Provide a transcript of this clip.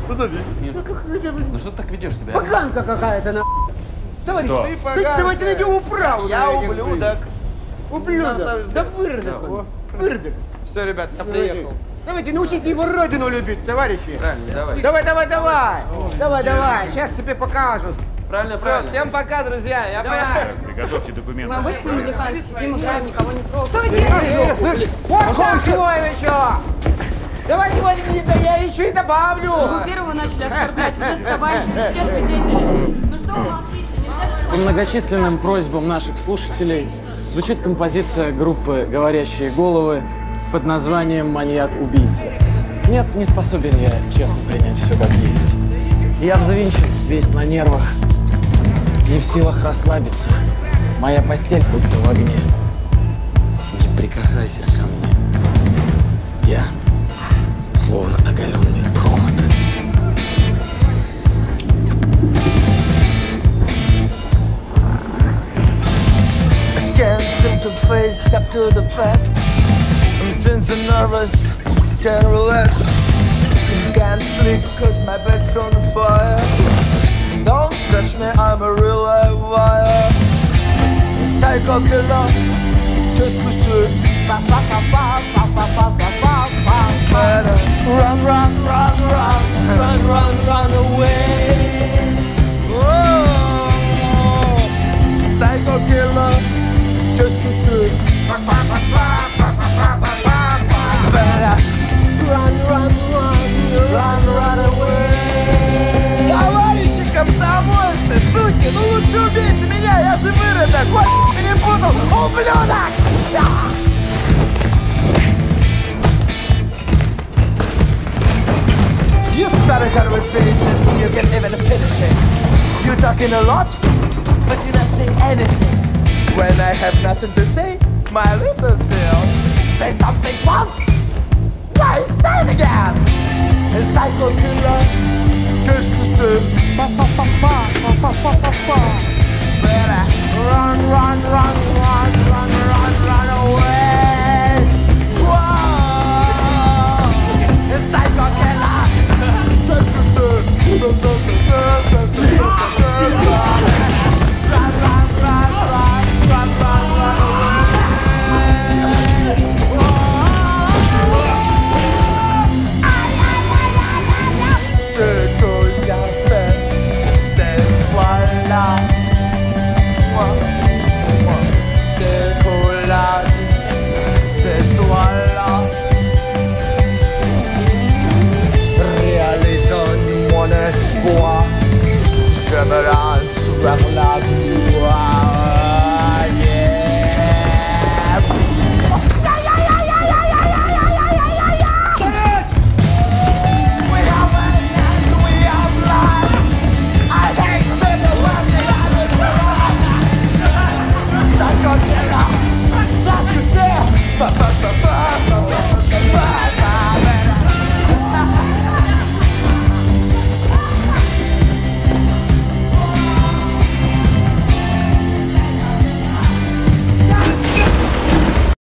Позови. Ну что ты так ведешь себя? Поганка какая-то, на. Товарищ, Ты поганка. давайте найдем управу. Я ублюдок. Ублюдок. Да выродок он. Выродок. Все, ребят, я приехал. Давайте научите его родину любить, товарищи. Правильно, давай. Давай. Сейчас тебе покажут. Правильно, Все, правильно. всем пока, друзья. Я Давай. поехал. Приготовьте документы. Мы обычные музыканты, сидим, играем, никого не трогаем. Что делаешь? Вот так чего еще? Давайте вольни, да я еще и добавлю. Вы первого начали оскорблять, вот этот товарищ, все свидетели. Ну что вы молчите, нельзя... По многочисленным просьбам наших слушателей звучит композиция группы «Говорящие головы» под названием «Маньяк-убийца». Нет, не способен я честно принять все как есть. Я взвинчен, весь на нервах, не в силах расслабиться. Моя постель будто в огне. Не прикасайся ко мне. Я словно оголенный провод. Can't seem to face up to the facts. I'm tense and nervous, can't relax. Can't sleep cause my bed's on fire. Don't touch me, I'm a real live wire. Psycho killer, just pursue. Fa fa fa fa fa fa fa fa fa fa fa. Run, run, run, run, run, run, run away. Oh, psycho killer, just pursue. Fa fa fa fa fa fa fa fa fa fa. Run, run, run, run, run away. Товарищи комсомольцы, суки, ну лучше убейте меня, я же выродок. Вот перепутал, ублюдок! You start a conversation, you can't even finish it. You're talking a lot, but you don't say anything. When I have nothing to say, my lips are sealed. Say something once, why say it again? A psycho killer, qu'est-ce que c'est? Fa fa fa fa fa fa fa fa fa. Better run, run, run, run, run, run, run away.